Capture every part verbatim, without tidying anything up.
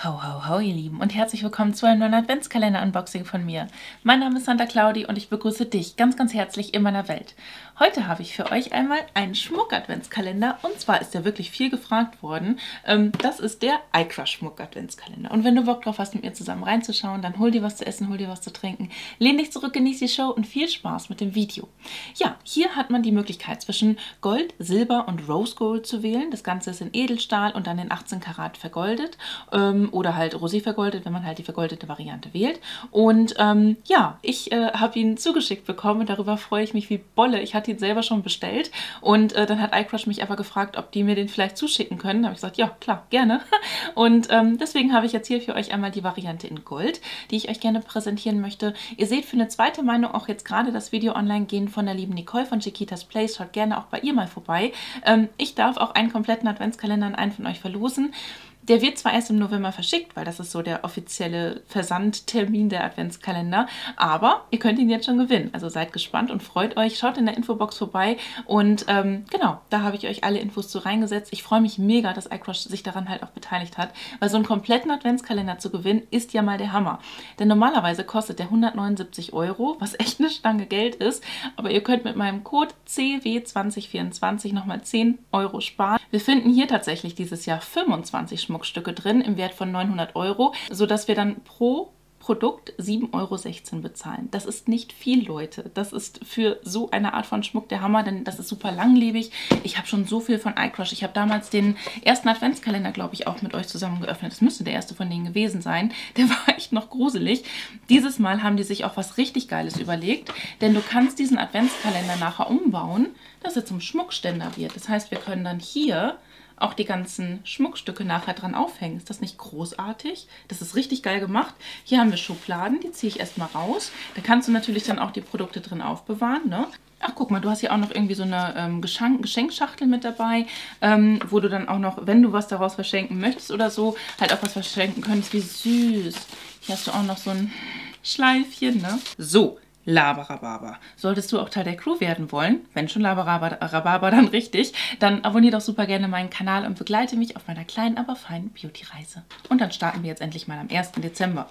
Ho, ho, ho, ihr Lieben und herzlich willkommen zu einem neuen Adventskalender-Unboxing von mir. Mein Name ist Santa Claudi und ich begrüße dich ganz, ganz herzlich in meiner Welt. Heute habe ich für euch einmal einen Schmuck-Adventskalender und zwar ist der wirklich viel gefragt worden. Ähm, das ist der iCrush Schmuck-Adventskalender. Und wenn du Bock drauf hast, mit mir zusammen reinzuschauen, dann hol dir was zu essen, hol dir was zu trinken, lehn dich zurück, genieß die Show und viel Spaß mit dem Video. Ja, hier hat man die Möglichkeit zwischen Gold, Silber und Rose Gold zu wählen. Das Ganze ist in Edelstahl und dann in achtzehn Karat vergoldet. Ähm, oder halt rosé vergoldet, wenn man halt die vergoldete Variante wählt. Und ähm, ja, ich äh, habe ihn zugeschickt bekommen und darüber freue ich mich wie Bolle. Ich hatte ihn selber schon bestellt und äh, dann hat iCrush mich aber gefragt, ob die mir den vielleicht zuschicken können. Da habe ich gesagt, ja klar, gerne. Und ähm, deswegen habe ich jetzt hier für euch einmal die Variante in Gold, die ich euch gerne präsentieren möchte. Ihr seht für eine zweite Meinung auch jetzt gerade das Video online gehen von der lieben Nicole von Chiquitas Place. Schaut gerne auch bei ihr mal vorbei. Ähm, ich darf auch einen kompletten Adventskalender an einen von euch verlosen. Der wird zwar erst im November verschickt, weil das ist so der offizielle Versandtermin der Adventskalender, aber ihr könnt ihn jetzt schon gewinnen. Also seid gespannt und freut euch. Schaut in der Infobox vorbei und ähm, genau, da habe ich euch alle Infos zu reingesetzt. Ich freue mich mega, dass iCrush sich daran halt auch beteiligt hat, weil so einen kompletten Adventskalender zu gewinnen, ist ja mal der Hammer. Denn normalerweise kostet der hundertneunundsiebzig Euro, was echt eine Stange Geld ist, aber ihr könnt mit meinem Code C W zwanzig vierundzwanzig nochmal zehn Euro sparen. Wir finden hier tatsächlich dieses Jahr fünfundzwanzig Schmuckstücke drin im Wert von neunhundert Euro, sodass wir dann pro Produkt sieben Euro sechzehn bezahlen. Das ist nicht viel, Leute. Das ist für so eine Art von Schmuck der Hammer, denn das ist super langlebig. Ich habe schon so viel von iCrush. Ich habe damals den ersten Adventskalender, glaube ich, auch mit euch zusammen geöffnet. Das müsste der erste von denen gewesen sein. Der war echt noch gruselig. Dieses Mal haben die sich auch was richtig Geiles überlegt, denn du kannst diesen Adventskalender nachher umbauen, dass er zum Schmuckständer wird. Das heißt, wir können dann hier auch die ganzen Schmuckstücke nachher dran aufhängen. Ist das nicht großartig? Das ist richtig geil gemacht. Hier haben wir Schubladen, die ziehe ich erstmal raus. Da kannst du natürlich dann auch die Produkte drin aufbewahren, ne? Ach, guck mal, du hast hier auch noch irgendwie so eine ähm, Geschenk Geschenkschachtel mit dabei, ähm, wo du dann auch noch, wenn du was daraus verschenken möchtest oder so, halt auch was verschenken könntest. Wie süß. Hier hast du auch noch so ein Schleifchen, ne? So. Laberababa. Solltest du auch Teil der Crew werden wollen, wenn schon Laberababa, dann richtig, dann abonniere doch super gerne meinen Kanal und begleite mich auf meiner kleinen, aber feinen Beauty-Reise. Und dann starten wir jetzt endlich mal am ersten Dezember.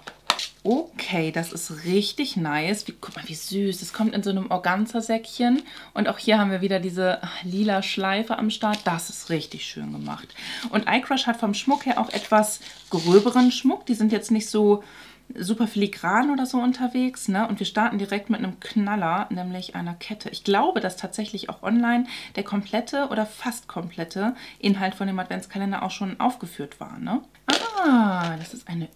Okay, das ist richtig nice. Wie, guck mal, wie süß. Es kommt in so einem Organza-Säckchen. Und auch hier haben wir wieder diese lila Schleife am Start. Das ist richtig schön gemacht. Und iCrush hat vom Schmuck her auch etwas gröberen Schmuck. Die sind jetzt nicht so super filigran oder so unterwegs, ne? Und wir starten direkt mit einem Knaller, nämlich einer Kette. Ich glaube, dass tatsächlich auch online der komplette oder fast komplette Inhalt von dem Adventskalender auch schon aufgeführt war, ne? Ah, das ist eine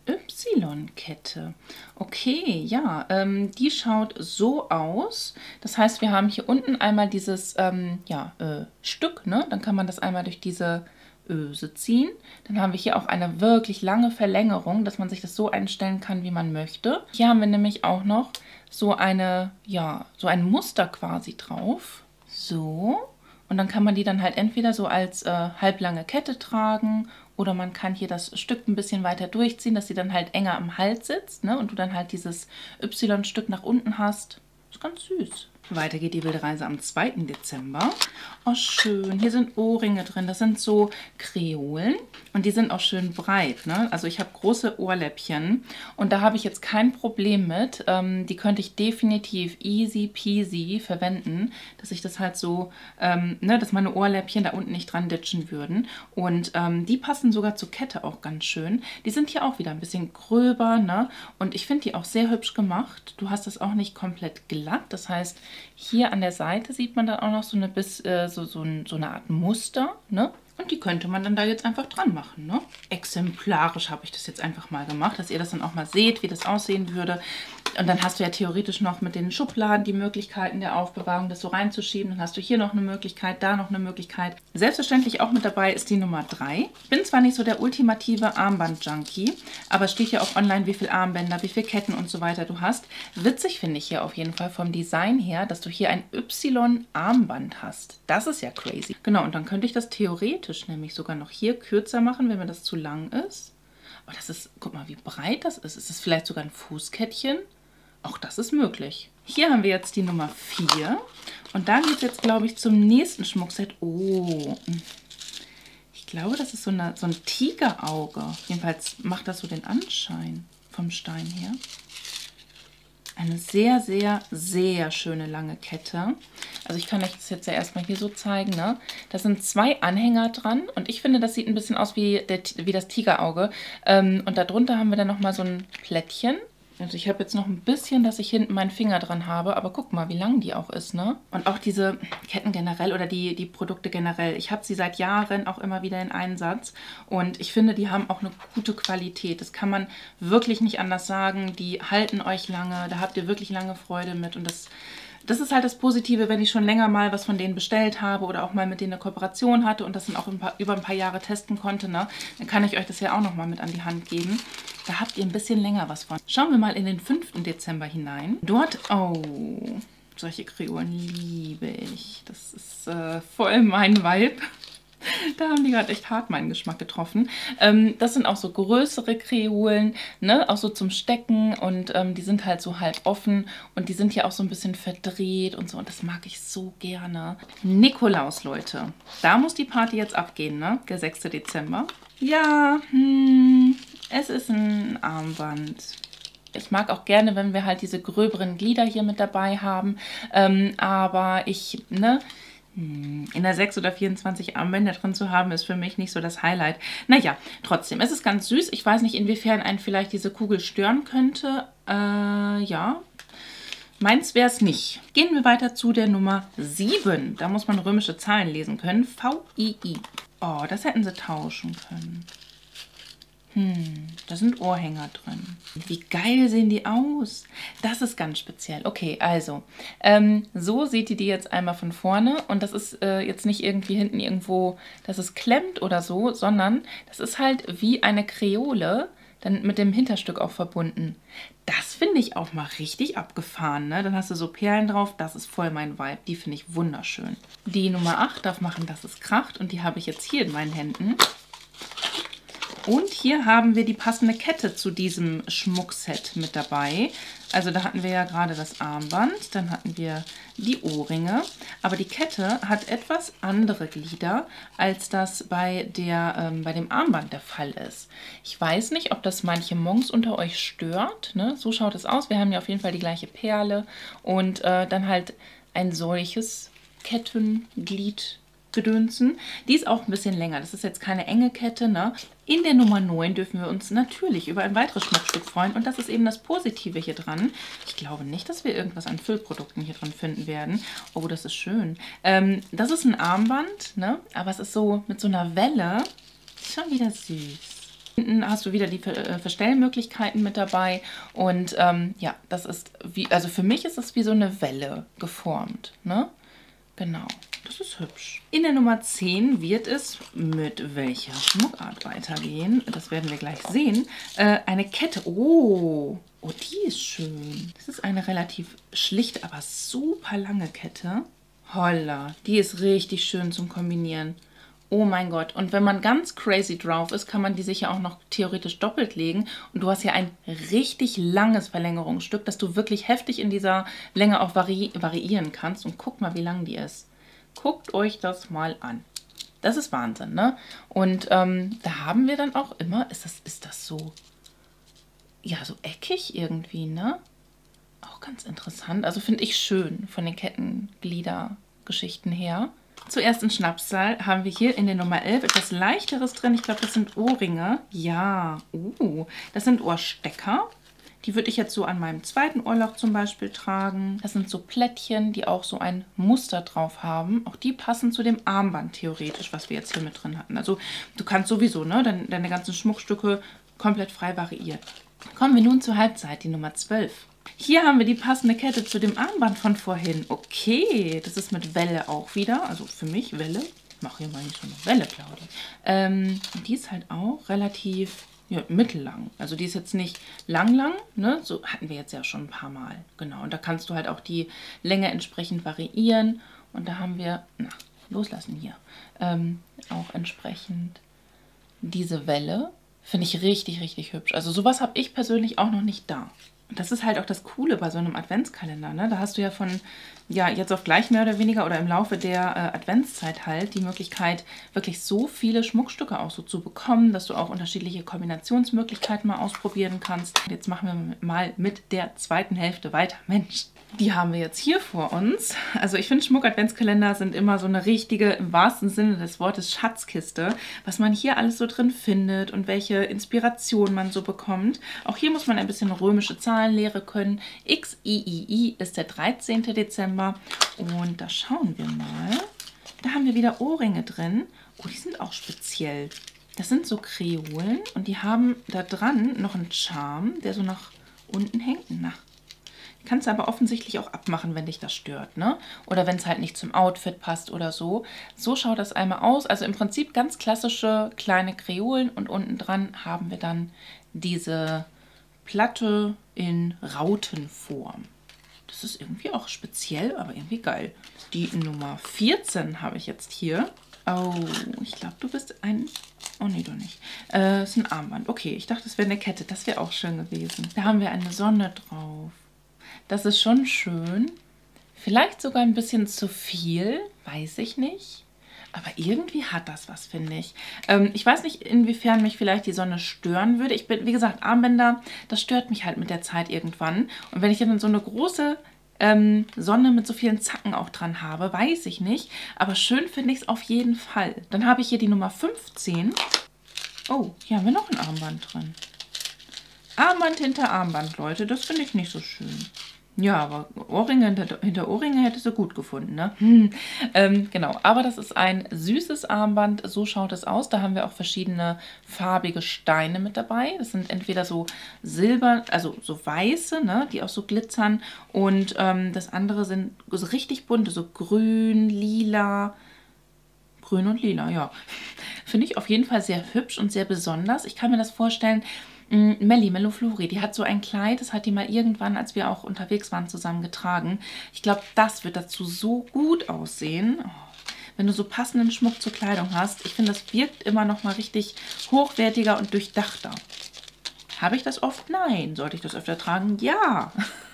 Y-Kette. Okay, ja, ähm, die schaut so aus. Das heißt, wir haben hier unten einmal dieses ähm, ja, äh, Stück, ne? Dann kann man das einmal durch diese Öse ziehen. Dann haben wir hier auch eine wirklich lange Verlängerung, dass man sich das so einstellen kann, wie man möchte. Hier haben wir nämlich auch noch so eine, ja, so ein Muster quasi drauf. So. Und dann kann man die dann halt entweder so als äh, halblange Kette tragen oder man kann hier das Stück ein bisschen weiter durchziehen, dass sie dann halt enger am Hals sitzt, ne? Und du dann halt dieses Y-Stück nach unten hast. Ist ganz süß. Weiter geht die wilde Reise am zweiten Dezember. Oh, schön. Hier sind Ohrringe drin. Das sind so Kreolen. Und die sind auch schön breit, ne? Also ich habe große Ohrläppchen. Und da habe ich jetzt kein Problem mit. Ähm, die könnte ich definitiv easy peasy verwenden. Dass ich das halt so, ähm, ne, dass meine Ohrläppchen da unten nicht dran ditchen würden. Und ähm, die passen sogar zur Kette auch ganz schön. Die sind hier auch wieder ein bisschen gröber, ne? Und ich finde die auch sehr hübsch gemacht. Du hast das auch nicht komplett glatt. Das heißt, hier an der Seite sieht man dann auch noch so eine, bis, äh, so, so, ein, so eine Art Muster, ne? Und die könnte man dann da jetzt einfach dran machen, ne? Exemplarisch habe ich das jetzt einfach mal gemacht, dass ihr das dann auch mal seht, wie das aussehen würde. Und dann hast du ja theoretisch noch mit den Schubladen die Möglichkeiten der Aufbewahrung, das so reinzuschieben. Dann hast du hier noch eine Möglichkeit, da noch eine Möglichkeit. Selbstverständlich auch mit dabei ist die Nummer drei. Ich bin zwar nicht so der ultimative Armband-Junkie, aber es steht ja auch online, wie viele Armbänder, wie viele Ketten und so weiter du hast. Witzig finde ich hier auf jeden Fall vom Design her, dass du hier ein Y-Armband hast. Das ist ja crazy. Genau, und dann könnte ich das theoretisch nämlich sogar noch hier kürzer machen, wenn mir das zu lang ist. Aber das ist, guck mal, wie breit das ist. Ist es vielleicht sogar ein Fußkettchen? Auch das ist möglich. Hier haben wir jetzt die Nummer vier. Und da geht es jetzt, glaube ich, zum nächsten Schmuckset. Oh, Ich glaube, das ist so, eine, so ein Tigerauge. Jedenfalls macht das so den Anschein vom Stein her. Eine sehr, sehr, sehr schöne lange Kette. Also ich kann euch das jetzt ja erstmal hier so zeigen, ne? Da sind zwei Anhänger dran und ich finde, das sieht ein bisschen aus wie, der, wie das Tigerauge. Ähm, und darunter haben wir dann nochmal so ein Plättchen. Also ich habe jetzt noch ein bisschen, dass ich hinten meinen Finger dran habe, aber guck mal, wie lang die auch ist, ne? Und auch diese Ketten generell oder die, die Produkte generell. Ich habe sie seit Jahren auch immer wieder in Einsatz und ich finde, die haben auch eine gute Qualität. Das kann man wirklich nicht anders sagen. Die halten euch lange, da habt ihr wirklich lange Freude mit und das... Das ist halt das Positive, wenn ich schon länger mal was von denen bestellt habe oder auch mal mit denen eine Kooperation hatte und das dann auch ein paar, über ein paar Jahre testen konnte, ne? Dann kann ich euch das ja auch nochmal mit an die Hand geben. Da habt ihr ein bisschen länger was von. Schauen wir mal in den fünften Dezember hinein. Dort, oh, solche Kreolen liebe ich. Das ist äh, voll mein Vibe. Da haben die gerade echt hart meinen Geschmack getroffen. Ähm, das sind auch so größere Kreolen, ne? Auch so zum Stecken und ähm, die sind halt so halb offen und die sind hier auch so ein bisschen verdreht und so und das mag ich so gerne. Nikolaus, Leute. Da muss die Party jetzt abgehen, ne? Der sechste Dezember. Ja, hm, es ist ein Armband. Ich mag auch gerne, wenn wir halt diese gröberen Glieder hier mit dabei haben, ähm, aber ich, ne... In der sechs oder vierundzwanzig Armbänder drin zu haben, ist für mich nicht so das Highlight. Naja, trotzdem, es ist ganz süß. Ich weiß nicht, inwiefern einen vielleicht diese Kugel stören könnte. Äh, ja, meins wäre es nicht. Gehen wir weiter zu der Nummer sieben. Da muss man römische Zahlen lesen können. V I I. Oh, das hätten sie tauschen können. Hm, da sind Ohrhänger drin. Wie geil sehen die aus? Das ist ganz speziell. Okay, also, ähm, so seht ihr die jetzt einmal von vorne. Und das ist äh, jetzt nicht irgendwie hinten irgendwo, dass es klemmt oder so, sondern das ist halt wie eine Kreole, dann mit dem Hinterstück auch verbunden. Das finde ich auch mal richtig abgefahren, ne? Dann hast du so Perlen drauf, das ist voll mein Vibe. Die finde ich wunderschön. Die Nummer acht darf machen, dass es kracht. Und die habe ich jetzt hier in meinen Händen. Und hier haben wir die passende Kette zu diesem Schmuckset mit dabei. Also da hatten wir ja gerade das Armband, dann hatten wir die Ohrringe. Aber die Kette hat etwas andere Glieder, als das bei, der, ähm, bei dem Armband der Fall ist. Ich weiß nicht, ob das manche Monks unter euch stört, ne? So schaut es aus. Wir haben ja auf jeden Fall die gleiche Perle und äh, dann halt ein solches Kettenglied. Gedönsen. Die ist auch ein bisschen länger. Das ist jetzt keine enge Kette, ne? In der Nummer neun dürfen wir uns natürlich über ein weiteres Schmuckstück freuen. Und das ist eben das Positive hier dran. Ich glaube nicht, dass wir irgendwas an Füllprodukten hier drin finden werden. Oh, das ist schön. Ähm, das ist ein Armband, ne? Aber es ist so mit so einer Welle. Schon wieder süß. Hinten hast du wieder die Verstellmöglichkeiten mit dabei. Und ähm, ja, das ist wie, also für mich ist es wie so eine Welle geformt, ne? Genau. Das ist hübsch. In der Nummer zehn wird es mit welcher Schmuckart weitergehen. Das werden wir gleich sehen. Äh, eine Kette. Oh, oh, die ist schön. Das ist eine relativ schlichte, aber super lange Kette. Holla, die ist richtig schön zum Kombinieren. Oh mein Gott. Und wenn man ganz crazy drauf ist, kann man die sicher auch noch theoretisch doppelt legen. Und du hast hier ein richtig langes Verlängerungsstück, das du wirklich heftig in dieser Länge auch vari variieren kannst. Und guck mal, wie lang die ist. Guckt euch das mal an. Das ist Wahnsinn, ne? Und ähm, da haben wir dann auch immer, ist das, ist das so, ja, so eckig irgendwie, ne? Auch ganz interessant. Also finde ich schön von den Kettengliedergeschichten her. Zuerst in Schnapszahl haben wir hier in der Nummer elf etwas Leichteres drin. Ich glaube, das sind Ohrringe. Ja, uh, das sind Ohrstecker. Die würde ich jetzt so an meinem zweiten Ohrloch zum Beispiel tragen. Das sind so Plättchen, die auch so ein Muster drauf haben. Auch die passen zu dem Armband theoretisch, was wir jetzt hier mit drin hatten. Also du kannst sowieso, ne, deine, deine ganzen Schmuckstücke komplett frei variieren. Kommen wir nun zur Halbzeit, die Nummer zwölf. Hier haben wir die passende Kette zu dem Armband von vorhin. Okay, das ist mit Welle auch wieder. Also für mich Welle. Ich mache hier mal nicht so eine Welle, Claudi. Ähm, die ist halt auch relativ... ja, mittellang. Also die ist jetzt nicht lang, lang, ne? So hatten wir jetzt ja schon ein paar Mal. Genau, und da kannst du halt auch die Länge entsprechend variieren. Und da haben wir, na, loslassen hier, ähm, auch entsprechend diese Welle. Finde ich richtig, richtig hübsch. Also sowas habe ich persönlich auch noch nicht da. Das ist halt auch das Coole bei so einem Adventskalender, ne? Da hast du ja von, ja, jetzt auf gleich mehr oder weniger oder im Laufe der äh, Adventszeit halt die Möglichkeit, wirklich so viele Schmuckstücke auch so zu bekommen, dass du auch unterschiedliche Kombinationsmöglichkeiten mal ausprobieren kannst. Jetzt machen wir mal mit der zweiten Hälfte weiter. Mensch, die haben wir jetzt hier vor uns. Also ich finde, Schmuck-Adventskalender sind immer so eine richtige, im wahrsten Sinne des Wortes, Schatzkiste, was man hier alles so drin findet und welche Inspiration man so bekommt. Auch hier muss man ein bisschen römische Zahlenlehre können. X I I I ist der dreizehnte Dezember und da schauen wir mal. Da haben wir wieder Ohrringe drin. Oh, die sind auch speziell. Das sind so Kreolen und die haben da dran noch einen Charme, der so nach unten hängt. Na, kannst du aber offensichtlich auch abmachen, wenn dich das stört, ne? Oder wenn es halt nicht zum Outfit passt oder so. So schaut das einmal aus. Also im Prinzip ganz klassische kleine Kreolen und unten dran haben wir dann diese Platte in Rautenform. Das ist irgendwie auch speziell, aber irgendwie geil. Die Nummer vierzehn habe ich jetzt hier. Oh, ich glaube, du bist ein... Oh, nee, doch nicht. Äh, ist ein Armband. Okay, ich dachte, es wäre eine Kette. Das wäre auch schön gewesen. Da haben wir eine Sonne drauf. Das ist schon schön. Vielleicht sogar ein bisschen zu viel, weiß ich nicht. Aber irgendwie hat das was, finde ich. Ähm, ich weiß nicht, inwiefern mich vielleicht die Sonne stören würde. Ich bin, wie gesagt, Armbänder, das stört mich halt mit der Zeit irgendwann. Und wenn ich dann so eine große ähm, Sonne mit so vielen Zacken auch dran habe, weiß ich nicht. Aber schön finde ich es auf jeden Fall. Dann habe ich hier die Nummer fünfzehn. Oh, hier haben wir noch ein Armband drin. Armband hinter Armband, Leute. Das finde ich nicht so schön. Ja, aber Ohrringe hinter, hinter Ohrringe hättest du gut gefunden, ne? Hm. Ähm, genau, aber das ist ein süßes Armband. So schaut es aus. Da haben wir auch verschiedene farbige Steine mit dabei. Das sind entweder so silber, also so weiße, ne, die auch so glitzern. Und ähm, das andere sind so richtig bunte, so grün, lila. Grün und lila, ja. Finde ich auf jeden Fall sehr hübsch und sehr besonders. Ich kann mir das vorstellen... Melli, Melloflori, die hat so ein Kleid, das hat die mal irgendwann, als wir auch unterwegs waren, zusammen getragen. Ich glaube, das wird dazu so gut aussehen. Oh, wenn du so passenden Schmuck zur Kleidung hast. Ich finde, das wirkt immer noch mal richtig hochwertiger und durchdachter. Habe ich das oft? Nein. Sollte ich das öfter tragen? Ja.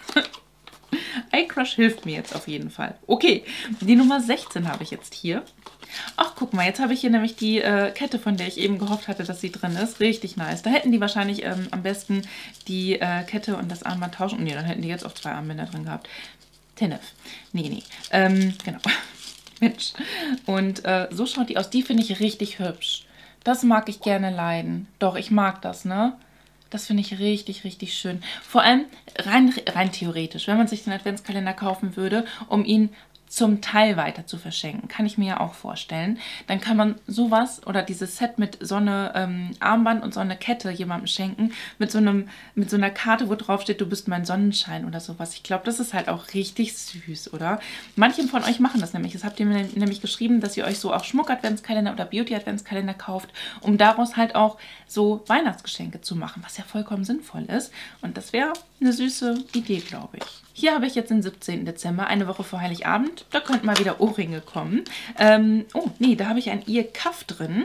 iCrush hilft mir jetzt auf jeden Fall. Okay, die Nummer sechzehn habe ich jetzt hier. Ach, guck mal, jetzt habe ich hier nämlich die äh, Kette, von der ich eben gehofft hatte, dass sie drin ist. Richtig nice. Da hätten die wahrscheinlich ähm, am besten die äh, Kette und das Armband tauschen. Nee, dann hätten die jetzt auch zwei Armbänder drin gehabt. Tenef. Nee, nee. Ähm, genau. Mensch. Und äh, so schaut die aus. Die finde ich richtig hübsch. Das mag ich gerne leiden. Doch, ich mag das, ne? Das finde ich richtig, richtig schön. Vor allem rein, rein theoretisch, wenn man sich den Adventskalender kaufen würde, um ihn zum Teil weiter zu verschenken, kann ich mir ja auch vorstellen. Dann kann man sowas oder dieses Set mit so einer ähm, Armband und so einer Kette jemandem schenken, mit so, einem, mit so einer Karte, wo drauf steht, du bist mein Sonnenschein oder sowas. Ich glaube, das ist halt auch richtig süß, oder? Manche von euch machen das nämlich. Das habt ihr mir nämlich geschrieben, dass ihr euch so auch Schmuck-Adventskalender oder Beauty-Adventskalender kauft, um daraus halt auch so Weihnachtsgeschenke zu machen, was ja vollkommen sinnvoll ist. Und das wäre eine süße Idee, glaube ich. Hier habe ich jetzt den siebzehnten Dezember, eine Woche vor Heiligabend. Da könnten mal wieder Ohrringe kommen. Ähm, oh, nee, da habe ich ein Earcuff drin.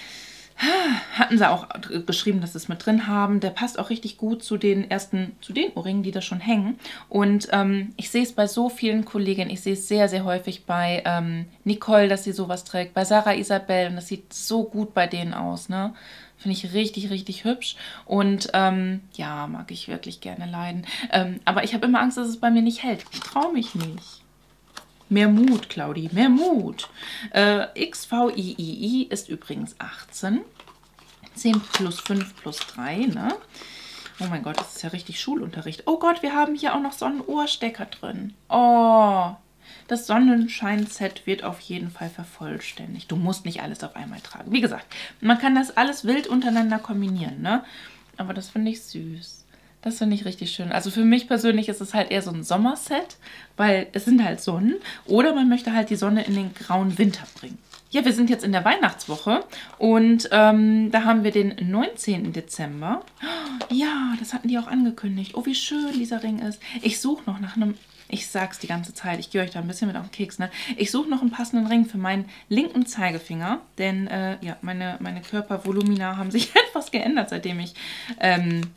Hatten sie auch geschrieben, dass sie es mit drin haben. Der passt auch richtig gut zu den ersten, zu den Ohrringen, die da schon hängen. Und ähm, ich sehe es bei so vielen Kolleginnen. Ich sehe es sehr, sehr häufig bei ähm, Nicole, dass sie sowas trägt. Bei Sarah Isabel. Und das sieht so gut bei denen aus, ne? Finde ich richtig, richtig hübsch. Und ähm, ja, mag ich wirklich gerne leiden. Ähm, aber ich habe immer Angst, dass es bei mir nicht hält. Ich traue mich nicht. Mehr Mut, Claudi, mehr Mut. Äh, X V I I I ist übrigens achtzehn. zehn plus fünf plus drei, ne? Oh mein Gott, das ist ja richtig Schulunterricht. Oh Gott, wir haben hier auch noch so einen Ohrstecker drin. Oh, das Sonnenschein-Set wird auf jeden Fall vervollständigt. Du musst nicht alles auf einmal tragen. Wie gesagt, man kann das alles wild untereinander kombinieren, ne? Aber das finde ich süß. Das finde ich richtig schön. Also für mich persönlich ist es halt eher so ein Sommerset, weil es sind halt Sonnen. Oder man möchte halt die Sonne in den grauen Winter bringen. Ja, wir sind jetzt in der Weihnachtswoche und ähm, da haben wir den neunzehnten Dezember. Ja, das hatten die auch angekündigt. Oh, wie schön dieser Ring ist. Ich suche noch nach einem... Ich sag's die ganze Zeit, ich gehe euch da ein bisschen mit auf den Keks, ne? Ich suche noch einen passenden Ring für meinen linken Zeigefinger, denn äh, ja, meine, meine Körpervolumina haben sich etwas geändert, seitdem ich ähm,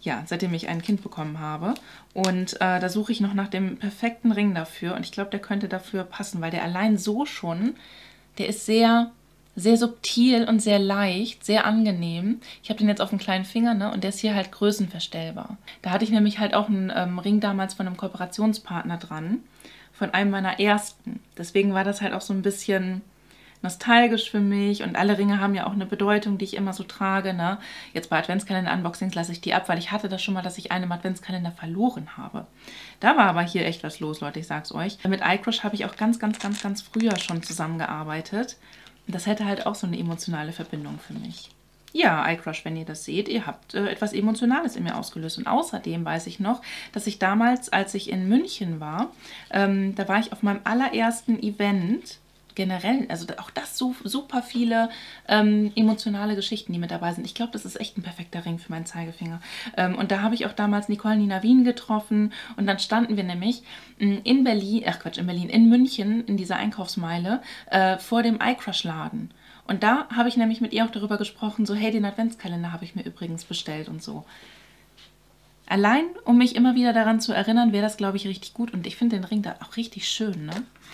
ja, seitdem ich ein Kind bekommen habe. Und äh, da suche ich noch nach dem perfekten Ring dafür. Und ich glaube, der könnte dafür passen, weil der allein so schon, der ist sehr, sehr subtil und sehr leicht, sehr angenehm. Ich habe den jetzt auf dem kleinen Finger, ne? Und der ist hier halt größenverstellbar. Da hatte ich nämlich halt auch einen ähm, Ring damals von einem Kooperationspartner dran. Von einem meiner ersten. Deswegen war das halt auch so ein bisschen nostalgisch für mich und alle Ringe haben ja auch eine Bedeutung, die ich immer so trage. Ne? Jetzt bei Adventskalender-Unboxings lasse ich die ab, weil ich hatte das schon mal, dass ich einen im Adventskalender verloren habe. Da war aber hier echt was los, Leute, ich sag's euch. Mit iCrush habe ich auch ganz, ganz, ganz, ganz früher schon zusammengearbeitet. Und das hätte halt auch so eine emotionale Verbindung für mich. Ja, iCrush, wenn ihr das seht, ihr habt äh, etwas Emotionales in mir ausgelöst. Und außerdem weiß ich noch, dass ich damals, als ich in München war, ähm, da war ich auf meinem allerersten Event, generell, also auch das so super viele ähm, emotionale Geschichten, die mit dabei sind. Ich glaube, das ist echt ein perfekter Ring für meinen Zeigefinger. Ähm, und da habe ich auch damals Nicole Nina Wien getroffen und dann standen wir nämlich in Berlin, ach Quatsch, in Berlin, in München, in dieser Einkaufsmeile, äh, vor dem iCrush-Laden. Und da habe ich nämlich mit ihr auch darüber gesprochen, so hey, den Adventskalender habe ich mir übrigens bestellt und so. Allein, um mich immer wieder daran zu erinnern, wäre das, glaube ich, richtig gut. Und ich finde den Ring da auch richtig schön, ne?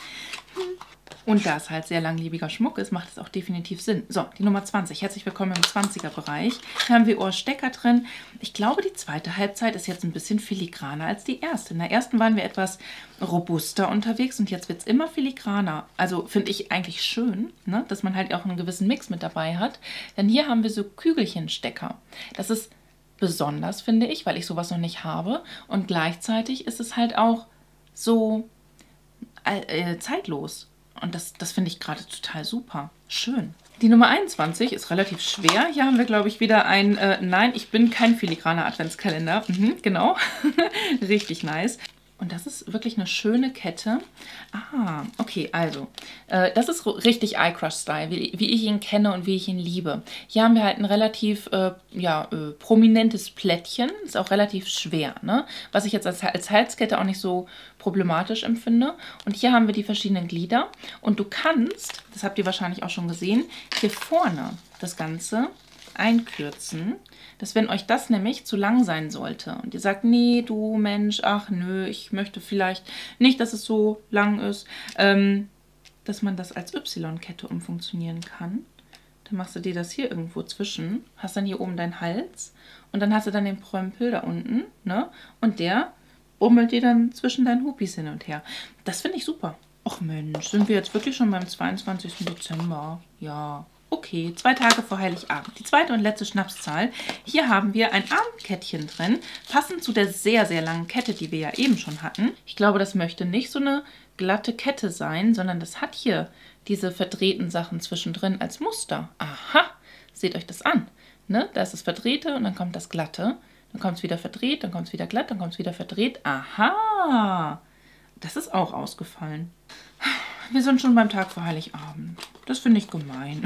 Und da es halt sehr langlebiger Schmuck ist, macht es auch definitiv Sinn. So, die Nummer zwanzig. Herzlich willkommen im zwanziger-Bereich. Hier haben wir Ohrstecker drin. Ich glaube, die zweite Halbzeit ist jetzt ein bisschen filigraner als die erste. In der ersten waren wir etwas robuster unterwegs und jetzt wird es immer filigraner. Also finde ich eigentlich schön, ne? Dass man halt auch einen gewissen Mix mit dabei hat. Denn hier haben wir so Kügelchenstecker. Das ist besonders, finde ich, weil ich sowas noch nicht habe. Und gleichzeitig ist es halt auch so äh, zeitlos. Und das, das finde ich gerade total super. Schön. Die Nummer einundzwanzig ist relativ schwer. Hier haben wir, glaube ich, wieder ein äh, Nein, ich bin kein filigraner Adventskalender. Mhm, genau. Richtig nice. Und das ist wirklich eine schöne Kette. Ah, okay, also, äh, das ist richtig iCrush-Style, wie, wie ich ihn kenne und wie ich ihn liebe. Hier haben wir halt ein relativ, äh, ja, äh, prominentes Plättchen. Ist auch relativ schwer, ne? Was ich jetzt als, als Halskette auch nicht so problematisch empfinde. Und hier haben wir die verschiedenen Glieder. Und du kannst, das habt ihr wahrscheinlich auch schon gesehen, hier vorne das Ganze einkürzen, dass wenn euch das nämlich zu lang sein sollte und ihr sagt, nee, du Mensch, ach nö, ich möchte vielleicht nicht, dass es so lang ist, ähm, dass man das als Y-Kette umfunktionieren kann. Dann machst du dir das hier irgendwo zwischen, hast dann hier oben deinen Hals und dann hast du dann den Prömpel da unten, ne? Und der bummelt dir dann zwischen deinen Hupis hin und her. Das finde ich super. Ach Mensch, sind wir jetzt wirklich schon beim zweiundzwanzigsten Dezember? Ja. Okay, zwei Tage vor Heiligabend. Die zweite und letzte Schnapszahl. Hier haben wir ein Armkettchen drin, passend zu der sehr, sehr langen Kette, die wir ja eben schon hatten. Ich glaube, das möchte nicht so eine glatte Kette sein, sondern das hat hier diese verdrehten Sachen zwischendrin als Muster. Aha, seht euch das an. Ne? Da ist das Verdrehte und dann kommt das Glatte. Dann kommt es wieder verdreht, dann kommt es wieder glatt, dann kommt es wieder verdreht. Aha, das ist auch ausgefallen. Wir sind schon beim Tag vor Heiligabend. Das finde ich gemein.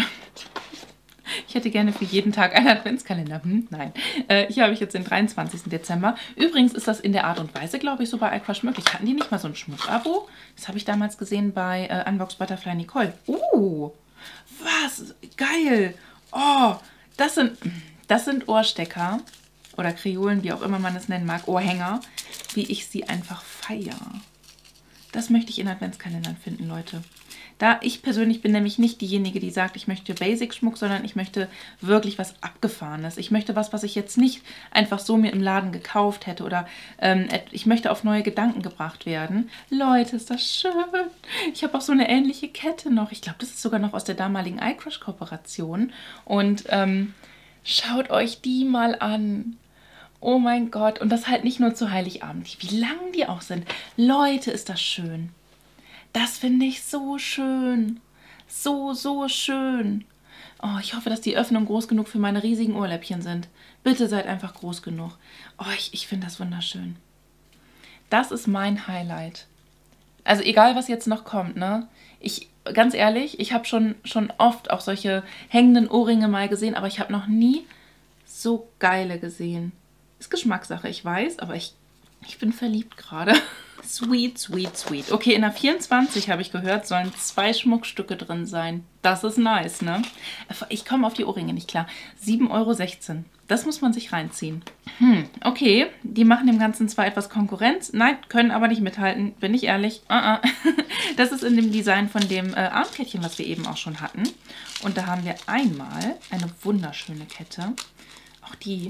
Ich hätte gerne für jeden Tag einen Adventskalender. Hm, nein. Äh, hier habe ich jetzt den dreiundzwanzigsten Dezember. Übrigens ist das in der Art und Weise, glaube ich, so bei iCrush möglich. Hatten die nicht mal so ein Schmuckabo? Das habe ich damals gesehen bei äh, Unbox Butterfly Nicole. Uh, was? Geil. Oh, das sind, das sind Ohrstecker oder Kreolen, wie auch immer man es nennen mag. Ohrhänger, wie ich sie einfach feiere. Das möchte ich in Adventskalendern finden, Leute. Da ich persönlich bin nämlich nicht diejenige, die sagt, ich möchte Basic-Schmuck, sondern ich möchte wirklich was Abgefahrenes. Ich möchte was, was ich jetzt nicht einfach so mir im Laden gekauft hätte oder ähm, ich möchte auf neue Gedanken gebracht werden. Leute, ist das schön. Ich habe auch so eine ähnliche Kette noch. Ich glaube, das ist sogar noch aus der damaligen iCrush-Kooperation. Und ähm, schaut euch die mal an. Oh mein Gott, und das halt nicht nur zu Heiligabend, wie lang die auch sind. Leute, ist das schön. Das finde ich so schön. So, so schön. Oh, ich hoffe, dass die Öffnungen groß genug für meine riesigen Ohrläppchen sind. Bitte seid einfach groß genug. Oh, ich, ich finde das wunderschön. Das ist mein Highlight. Also egal, was jetzt noch kommt, ne? Ich, ganz ehrlich, ich habe schon, schon oft auch solche hängenden Ohrringe mal gesehen, aber ich habe noch nie so geile gesehen. Ist Geschmackssache, ich weiß, aber ich, ich bin verliebt gerade. Sweet, sweet, sweet. Okay, in der vierundzwanzig habe ich gehört, sollen zwei Schmuckstücke drin sein. Das ist nice, ne? Ich komme auf die Ohrringe nicht klar. sieben Euro sechzehn. Das muss man sich reinziehen. Hm, okay. Die machen dem Ganzen zwar etwas Konkurrenz. Nein, können aber nicht mithalten. Bin ich ehrlich. Uh -uh. Das ist in dem Design von dem äh, Armkettchen, was wir eben auch schon hatten. Und da haben wir einmal eine wunderschöne Kette. Auch die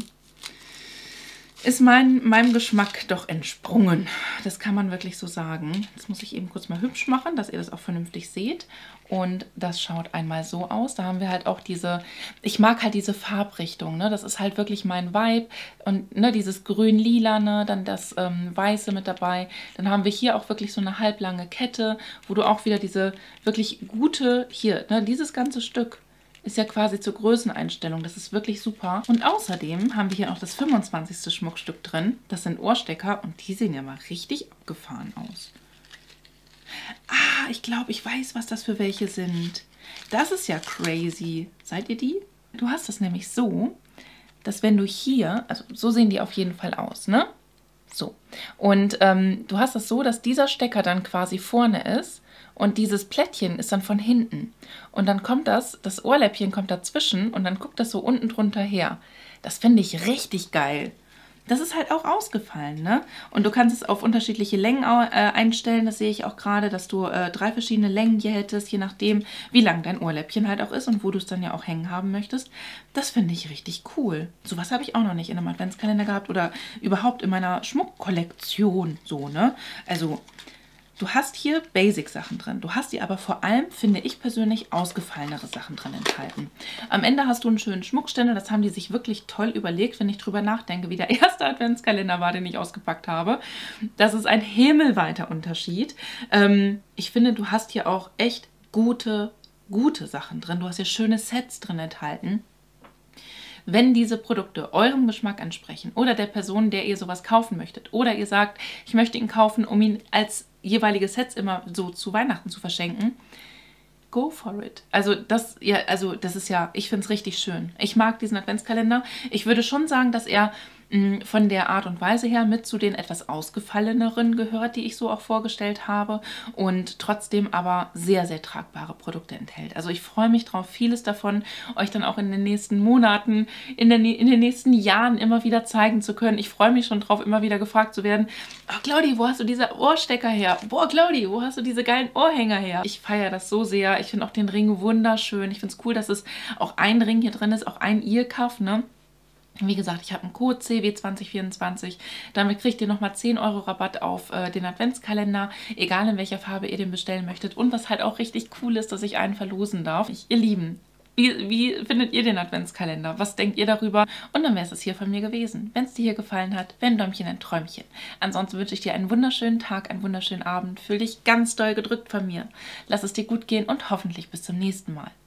ist mein, meinem Geschmack doch entsprungen. Das kann man wirklich so sagen. Das muss ich eben kurz mal hübsch machen, dass ihr das auch vernünftig seht. Und das schaut einmal so aus. Da haben wir halt auch diese, ich mag halt diese Farbrichtung, ne? Das ist halt wirklich mein Vibe. Und ne, dieses grün-lila, ne? Dann das ähm, Weiße mit dabei. Dann haben wir hier auch wirklich so eine halblange Kette, wo du auch wieder diese wirklich gute, hier, ne? Dieses ganze Stück ist ja quasi zur Größeneinstellung. Das ist wirklich super. Und außerdem haben wir hier noch das fünfundzwanzigste Schmuckstück drin. Das sind Ohrstecker und die sehen ja mal richtig abgefahren aus. Ah, ich glaube, ich weiß, was das für welche sind. Das ist ja crazy. Seid ihr die? Du hast das nämlich so, dass wenn du hier, also so sehen die auf jeden Fall aus, ne? So. Und ähm, du hast das so, dass dieser Stecker dann quasi vorne ist. Und dieses Plättchen ist dann von hinten. Und dann kommt das, das Ohrläppchen kommt dazwischen und dann guckt das so unten drunter her. Das finde ich richtig geil. Das ist halt auch ausgefallen, ne? Und du kannst es auf unterschiedliche Längen äh, einstellen. Das sehe ich auch gerade, dass du äh, drei verschiedene Längen hier hättest, je nachdem, wie lang dein Ohrläppchen halt auch ist und wo du es dann ja auch hängen haben möchtest. Das finde ich richtig cool. Sowas habe ich auch noch nicht in einem Adventskalender gehabt oder überhaupt in meiner Schmuckkollektion, so, ne? Also du hast hier Basic-Sachen drin. Du hast hier aber vor allem, finde ich persönlich, ausgefallenere Sachen drin enthalten. Am Ende hast du einen schönen Schmuckständer. Das haben die sich wirklich toll überlegt, wenn ich drüber nachdenke, wie der erste Adventskalender war, den ich ausgepackt habe. Das ist ein himmelweiter Unterschied. Ähm, ich finde, du hast hier auch echt gute, gute Sachen drin. Du hast hier schöne Sets drin enthalten. Wenn diese Produkte eurem Geschmack entsprechen oder der Person, der ihr sowas kaufen möchtet, oder ihr sagt, ich möchte ihn kaufen, um ihn als jeweilige Sets immer so zu Weihnachten zu verschenken, go for it. Also das, ja, also das ist ja, ich finde es richtig schön. Ich mag diesen Adventskalender. Ich würde schon sagen, dass er mh, von der Art und Weise her mit zu den etwas ausgefalleneren gehört, die ich so auch vorgestellt habe und trotzdem aber sehr, sehr tragbare Produkte enthält. Also ich freue mich drauf, vieles davon euch dann auch in den nächsten Monaten, in, der, in den nächsten Jahren immer wieder zeigen zu können. Ich freue mich schon drauf, immer wieder gefragt zu werden, oh Claudi, wo hast du diese Ohrstecker her? Boah, Claudi, wo hast du diese geilen Ohrhänger her? Ich feiere das so sehr. Ich finde auch den Ring wunderschön. Ich finde es cool, dass es auch ein Ring hier drin ist, auch ein Earcuff, ne? Wie gesagt, ich habe einen Code C W zwanzig vierundzwanzig. Damit kriegt ihr nochmal zehn Euro Rabatt auf äh, den Adventskalender, egal in welcher Farbe ihr den bestellen möchtet. Und was halt auch richtig cool ist, dass ich einen verlosen darf. Ich, ihr Lieben, wie, wie findet ihr den Adventskalender? Was denkt ihr darüber? Und dann wäre es hier von mir gewesen. Wenn es dir hier gefallen hat, wenn ein Däumchen, ein Träumchen. Ansonsten wünsche ich dir einen wunderschönen Tag, einen wunderschönen Abend. Fühl dich ganz doll gedrückt von mir. Lass es dir gut gehen und hoffentlich bis zum nächsten Mal.